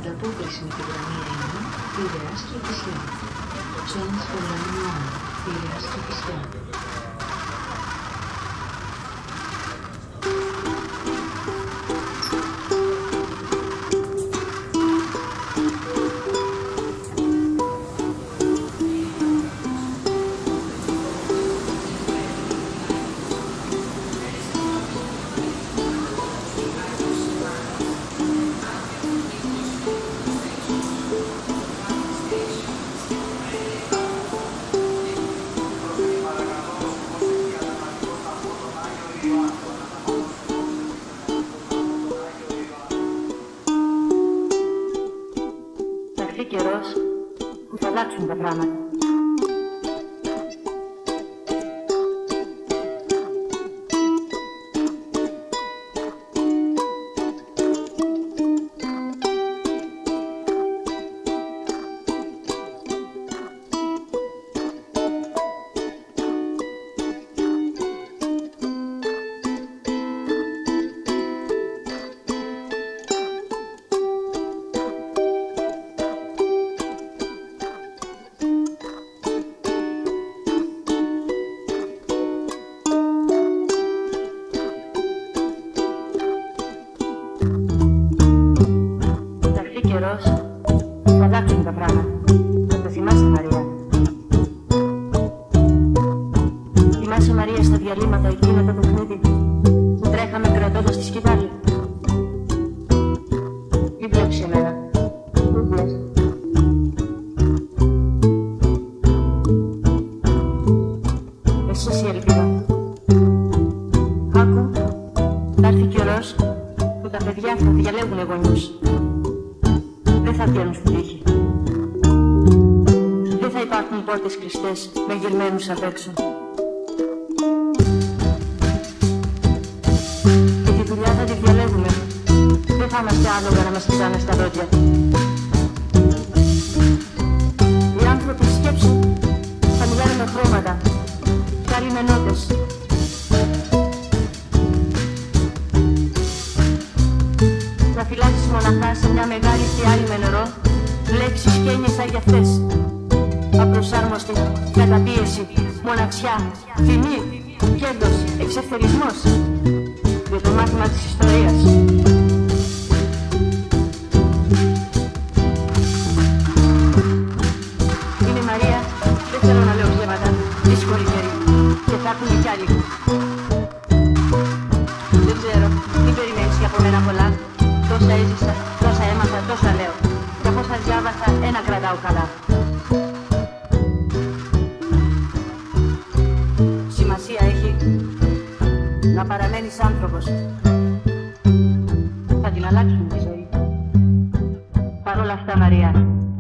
Ανταπόκριση με τη γραμμή 1, Πειραιάς και Κηφισιά. Change for line 1, Πειραιάς και Κηφισιά. Θα έρθει καιρός που θα αλλάξουν τα πράγματα. Καιρός θα αλλάξουν τα πράγματα. Θα το θυμάσαι, Μαρία. Θυμάσαι, Μαρία, στα διαλύματα εκείνα το παιχνίδι που τρέχαμε κρατώντας τη σκητάλη. Μην βλέπεις εμένα. Μην βλες. Εσύ η ελπίδα. Άκου, θα έρθει καιρός που τα παιδιά θα διαλέγουν γονιούς. Δεν θα βγαίνουν στην τύχη. Δεν θα υπάρχουν πόρτες κλειστές με γυρμένους απ' έξω. Και τη δουλειά θα τη διαλέγουμε. Δεν θα είμαστε άλογα να μας κοιτάνε στα δόντια. Οι άνθρωποι σκέψου θα μιλάνε με χρώματα και άλλοι με νότες. Θα φυλάξεις μοναχά σε μια μεγάλη φιάλη με νερό λέξεις και έννοιες σαν για αυτές. Απροσάρμοστη, καταπίεση, μοναξιά, θυμή, κέρδος, εξευθερισμός. Για το μάθημα της ιστορίας. Είναι Μαρία, δεν θέλω να λέω ψέματα, δύσκολη καιρή και θα έρθουν κι άλλοι. Δεν ξέρω, μην περιμένεις για από μένα πολλά. Τόσα έζησα, τόσα έμαθα, τόσα λέω. Κι αφού σας διάβασα, ένα κρατάω καλά. Σημασία έχει να παραμένεις άνθρωπος. Θα την αλλάξουν τη ζωή. Παρ' όλα αυτά, Μαρία,